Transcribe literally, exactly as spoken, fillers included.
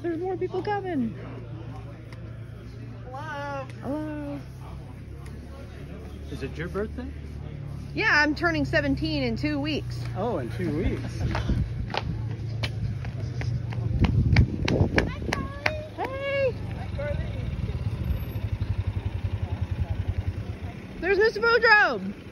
there's more people coming. Hello. Hello. Is it your birthday? Yeah, I'm turning seventeen in two weeks. Oh, in two weeks. Hey! There's Mister Boudreaux!